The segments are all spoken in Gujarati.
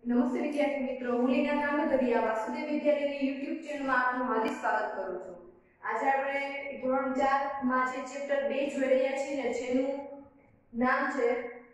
નમસ્તે વિદ્યાર્થી મિત્રો, હું લીના કામતરિયા વાસુદેવ વિદ્યાલયની YouTube ચેનલમાં આપનું હાર્દિક સ્વાગત કરું છું. આજે આપણે ધોરણ 4 માં જે ચેપ્ટર 2 જોઈ રહ્યા છીએ ને, જેનું નામ છે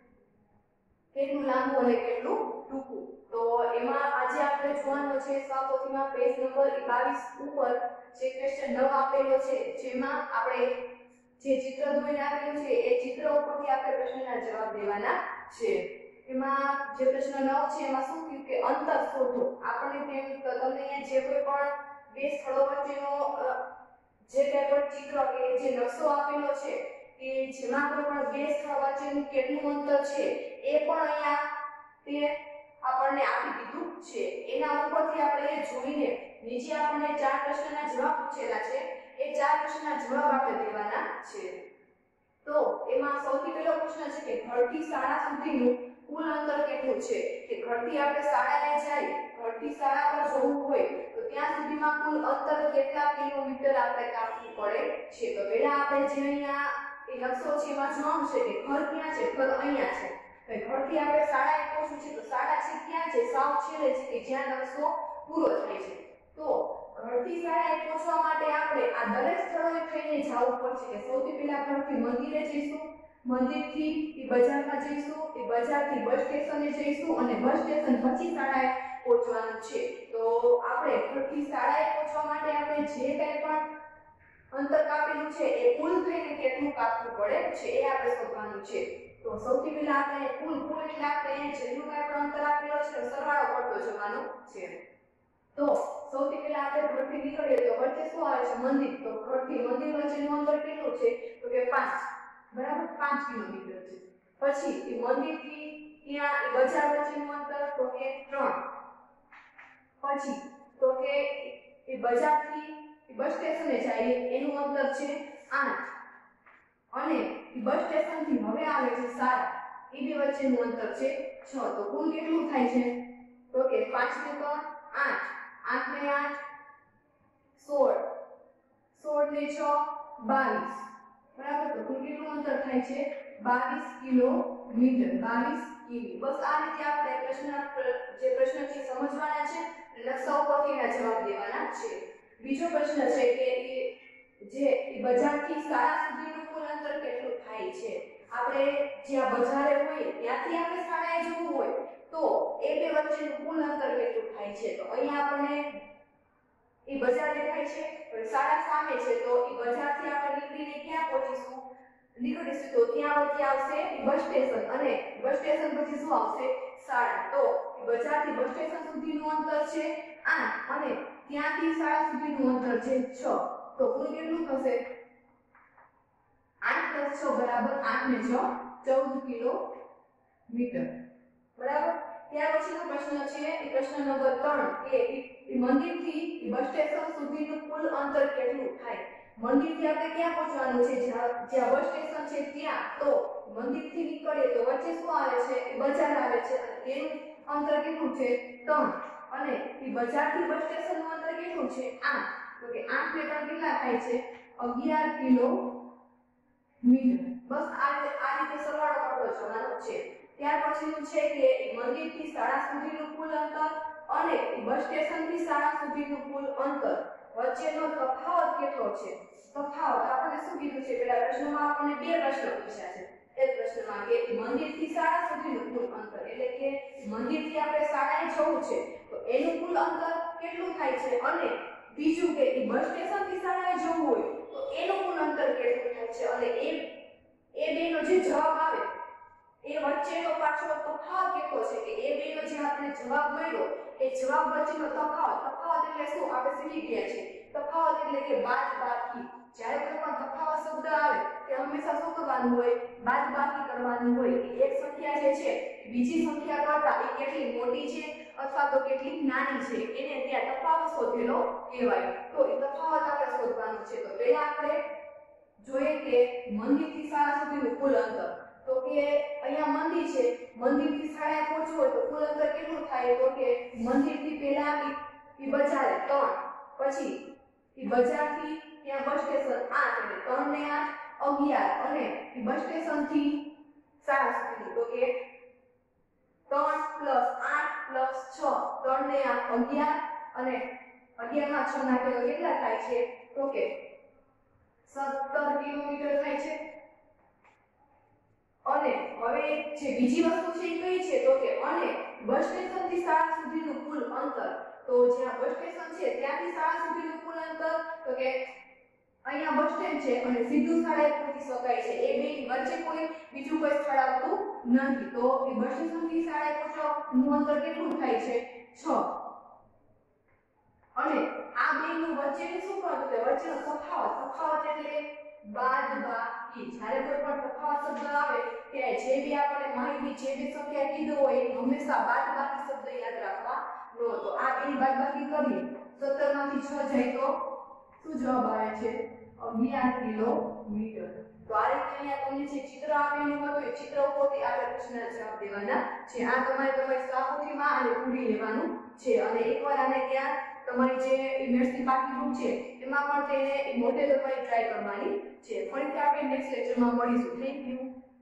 કેટલું લાંબુ અને કેટલું ટૂંકું. તો એમાં આજે આપણે જોવાનો છે સ્વપોથીમાં પેજ નંબર 22 ઉપર જે ક્વેશ્ચન 9 આપેલો છે, જેમાં આપણે જે ચિત્ર દોરીને આપેલું છે એ ચિત્ર ઉપરથી આપણે પ્રશ્નના જવાબ દેવાના છે. એમાં જે પ્રશ્ન 9 છે એમાં શું કીધું કે અંતર શોધો. આપણે તમને અહીંયા જે કોઈ પણ બે સ્થળો વચ્ચેનો જે કંઈ પણ ચિત્ર કે જે નકશો આપેલો છે કે જેમાં કોઈ પણ બે સ્થળ વચ્ચેનું કેટલું અંતર છે એ પણ અહીંયા તે આપણને આપી દીધું છે. એના ઉપરથી આપણે જોઈને નીચે આપણને 4 પ્રશ્નના જવાબ પૂછેલા છે. એ 4 પ્રશ્નના જવાબ આપણે દેવાના છે. તો એમાં સૌથી પહેલો પ્રશ્ન છે કે ઘરથી શાળા સુધીનું કુલ અંતર કેટલું છે. કે ઘરથી આપણે શાળાએ જાય, ઘરથી શાળા પર જવું હોય તો ત્યાં સુધીમાં કુલ અંતર કેટલા કિલોમીટર આપણે કાપવું પડે છે. તો પહેલા આપણે જે અહીંયા એ નકશો છે એમાં જોવાનું છે કે ઘર ક્યાં છે. ઘર અહીંયા છે. તો ઘરથી આપણે શાળાએ પહોંચવું છે તો શાળા છે ક્યાં છે? સાવ છેલ્લે છે કે જ્યાં નકશો પૂરો થાય છે. તો ઘરથી શાળાએ પહોંચવા માટે આપણે આ દરેક સ્થળોએ થઈને જવું પડશે. કે સૌથી પહેલા ઘરથી મંદિરે જઈશું, મંદિરથી એ બજારમાં જઈશું, એ બજારથી બસ સ્ટેશને જઈશું અને બસ સ્ટેશન પછી શાળાએ પહોંચવાનું છે. તો આપણે ઘરથી શાળાએ પહોંચવા માટે આપણે જે કંઈ પણ અંતર કાપેલું છે એ કુલ થઈને કેટલું કાપવું પડે છે એ આપણે શોધવાનું છે. તો સૌથી પહેલા આપણે કુલ એટલે આપણે જેટલું કંઈ પણ અંતર આપેલો છે સરવાળો કરતો જવાનો છે. તો સૌથી પહેલા આપણે ઘરથી નીકળીએ તો વચ્ચે શું આવે છે? મંદિર. તો ઘરથી મંદિર વચ્ચેનું અંતર કેટલું છે? તો કે 5, બરાબર, 5 કિલોમીટર છે. પછી એ મંદિરથી ત્યાં એ બજાર વચ્ચેનું અંતર તો કે 3. પછી તો કે એ બજારથી બસ સ્ટેશને જાય એનું અંતર છે 8. અને એ બસ સ્ટેશનથી હવે આવે છે શાળા, એ બે વચ્ચેનું અંતર છે 6. તો કુલ કેટલું થાય છે? તો કે 5 ને 3 8, 8 ને 8 16, 16 ને 6 22, બરાબર. તો કુલ કેટલું અંતર થાય છે? 22 કિલોમીટર, 22 કિમી. બસ આ રીતે આપણે જે પ્રશ્ન છે સમજવાના છે, નકશા ઉપરથી એના જવાબ દેવાના છે. બીજો પ્રશ્ન છે કે જે બજારથી શાળા સુધીનું કુલ અંતર કેટલું થાય છે. આપણે જ્યાં બજારે હોય ત્યાંથી આપણે શાળાએ જવું હોય તો એ બે વચ્ચેનું કુલ અંતર કેટલું થાય છે. તો અહીંયા આપણને એ બજાર દેખાય છે, પણ શાળા સામે છે. તો એ બજારથી આપણે નીકળીને ક્યાં પહોંચીશું? તો ત્યાં વચ્ચે આવશે બસ સ્ટેશન અને બસ સ્ટેશન પછી શું આવશે? શાળા. તો બજારથી બસ સ્ટેશન સુધીનું અંતર છે 8 અને ત્યાંથી શાળા સુધીનું અંતર છે 6. તો કુલ કેટલું થશે? 8 + 6 બરાબર 8 ને 6 14 કિલોમીટર, બરાબર. ત્યાર પછીનો પ્રશ્ન છે એ પ્રશ્ન નંબર 3 કે મંદિરથી બસ સ્ટેશન સુધીનું કુલ અંતર કેટલું થાય. મંદિરથી આપણે ક્યાં પહોંચવાનું છે? જ્યાં બસ સ્ટેશન છે ત્યાં. તો મંદિરથી નીકળીએ તો વચ્ચે શું આવે છે? બજાર આવે છે. એનું અંતર કેટલું છે? 3. અને એ બજારથી બસ સ્ટેશનનું અંતર કેટલું છે? 8. તો કે 8 ને 3 કેટલા થાય છે? 11 કિલોમીટર. બસ આ રીતે સરવાળો કરતો જવાનો છે. ત્યાર પછીનું છે કે મંદિરથી શાળા સુધીનું કુલ અંતર અને બસ સ્ટેશનથી શાળા સુધીનું કુલ અંતર વચ્ચેનો તફાવત કેટલો છે. તફાવત આપણે શું કીધું છે? પેલા પ્રશ્નમાં આપણને બે પ્રશ્ન પૂછ્યા છે. એક પ્રશ્નમાં કે મંદિરથી શાળા સુધીનું કુલ અંતર, એટલે કે મંદિરથી આપણે શાળાએ જવું છે તો એનું કુલ અંતર કેટલું થાય છે. અને બીજું કે બસ સ્ટેશનથી શાળાએ જવું હોય તો એનું કુલ અંતર કેટલું થાય છે. અને એ બેનો જે જવાબ આવે એ વચ્ચેનો પાછો તફાવત કેટલો છે. કે એ બેનો જે આપણે જવાબ મળ્યો એ જવાબ વચ્ચેનો તફાવત એટલે શું? આપણે શીખી ગયા છે. તફાવત એટલે કે બાદબાકી. જ્યારે કોઈ પણ તફાવત શબ્દ આવે તે હંમેશા શું કરવાનું હોય? બાદબાકી કરવાનું હોય. એક સંખ્યા જે છે બીજી સંખ્યા કરતા એ કેટલી મોટી છે અથવા તો કેટલી નાની છે એને ત્યાં તફાવત શોધેલો કહેવાય. તો એ તફાવત આપણે શોધવાનું છે. તો પહેલા આપણે જોઈએ કે મંદિરથી શાળા સુધીનું કુલ અંતર. તો કે અહીંયા મંદિર છે, મંદિરથી શાળાએ પહોંચવું હોય તો કુલ અંતર કેટલું થાય? તો કે મંદિરથી પહેલા ઈ બજારે 3, પછી ઈ બજારથી ત્યાં બસ સ્ટેશન 8 એટલે 3 ને 8 11 અને ઈ બસ સ્ટેશનથી શાળા સુધી તો કે 3 + 8 + 3 ને આ 11 અને 11 માં 6 નાખે તો કેટલા થાય છે તો કે 17 કિલોમીટર થાય છે। અને હવે જે બીજી વસ્તુ છે એ કઈ છે તો કે અને બસ સ્ટેશન થી શાળા સુધીનું કુલ અંતર। તો જ્યાં બસ સ્ટેશન છે ત્યાંથી શાળા સુધીનું કુલ અંતર તો કે અહીંયા બસ સ્ટેન્ડ છે અને સીધું શાળાએ પહોંચી શકાય છે। એ બે વચ્ચે કોઈ બીજું કોઈ સ્થળ આવતું નથી। તો એ બસ સ્ટેશન થી શાળાએ પહોંચવાનું અંતર કેટલું થાય છે 6। અને આ બેનું વચ્ચેનું શું કરવું છે વચ્ચેનો તફાવત એટલે બાદબાકી। જ્યારે કોઈ પણ તફાવત શબ્દ આવે ત્યારે જે બી આપણે માહિતી જે બી સંખ્યા કીધું હોય એ હંમેશા બાદબાકી શબ્દ યાદ રાખવાનો। તો આ બેની બાદબાકી કરીએ 17 માંથી 6 જાય તો શું જવાબ આવે છે 11 કિલોમીટર। તો આ રીતે અહીંયા તમને જે ચિત્ર આપેલું હતું એ ચિત્ર ઉપરથી આપણે પ્રશ્નના જવાબ દેવાના છે। આ તમારે તમારી સાપોથીમાં અને પૂરી લેવાનું છે અને એકવાર આને ત્યાં તમારી જે મેથ્સની પાઠ્યપુસ્તક છે એમાં પણ તેને મોઢે તમારી ટ્રાય કરવાની છે। ફરીથી આપણે નેક્સ્ટ લેક્ચરમાં મળીશું। Thank you.